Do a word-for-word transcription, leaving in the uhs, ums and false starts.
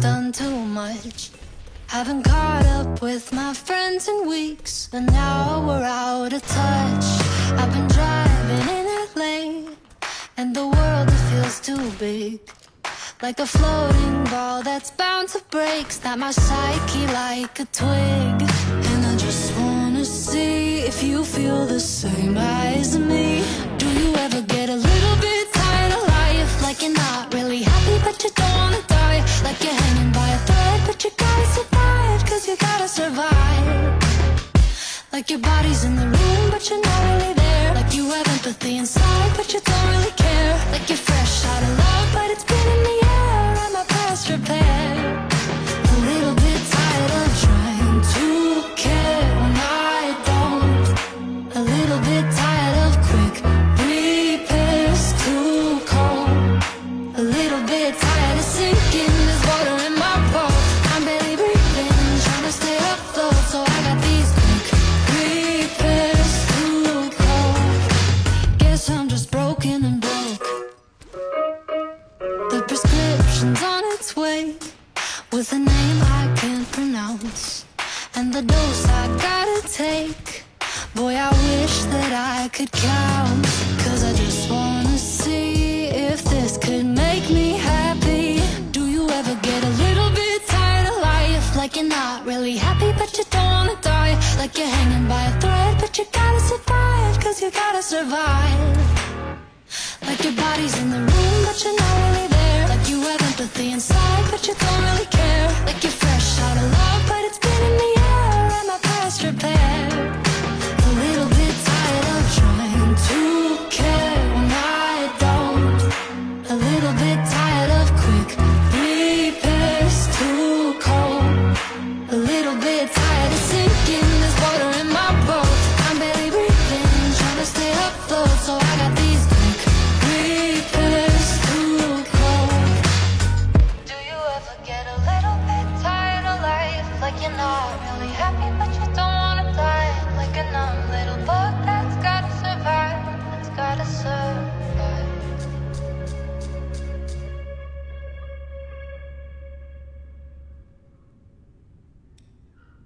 done too much. Haven't caught up with my friends in weeks, and now we're out of touch. I've been driving in L A, and the world, it feels too big, like a floating ball that's bound to break. Snap my psyche like a twig. And I just wanna see if you feel the same as me. Do you ever get a little bit tired of life? Like you're not really happy but you don't wanna die. Like you're hanging by a thread but you gotta survive, cause you gotta survive. Like your body's in the room but you're not really there. Like you have empathy inside but you don't really care. Like you're fresh out of love but it's been in the air and my past repair. A little bit tired of trying to care when I don't. A little bit tired of quick repairs, too cold. A little bit tired of sinking, there's water in my boat. I'm barely breathing, trying to stay afloat, so I got these quick repairs, too cold. Guess I'm just broken and broke. The prescription's on its way, with a name I can't pronounce, and the dose I gotta take. Boy, I wish that I could count, cause I just wanna see if this could make me happy. Do you ever get a little bit tired of life? Like you're not really happy but you don't wanna die. Like you're hanging by a thread but you gotta survive, cause you gotta survive. Like your body's in the room but you're not really there. Like you have empathy inside but you don't really care. Like you're fresh out of love but it's been in the air and my past repair. A little bit tired of trying to care when I don't. A little bit tired of quick repairs, too cold. A little bit tired of sinking, there's water in my boat. I'm barely breathing, trying to stay afloat, so I got